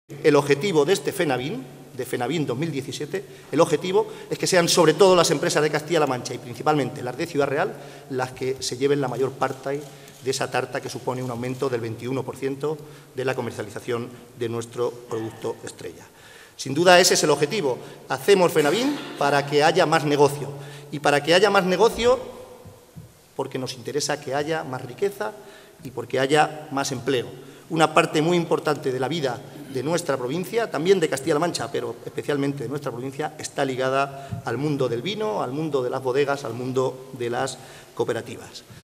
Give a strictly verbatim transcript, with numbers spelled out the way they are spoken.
El objetivo de este FENAVIN, de FENAVIN dos mil diecisiete, el objetivo es que sean sobre todo las empresas de Castilla-La Mancha y principalmente las de Ciudad Real las que se lleven la mayor parte de esa tarta, que supone un aumento del veintiuno por ciento de la comercialización de nuestro producto estrella. Sin duda ese es el objetivo. Hacemos FENAVIN para que haya más negocio. Y para que haya más negocio, porque nos interesa que haya más riqueza y porque haya más empleo. Una parte muy importante de la vida de nuestra provincia, también de Castilla-La Mancha, pero especialmente de nuestra provincia, está ligada al mundo del vino, al mundo de las bodegas, al mundo de las cooperativas.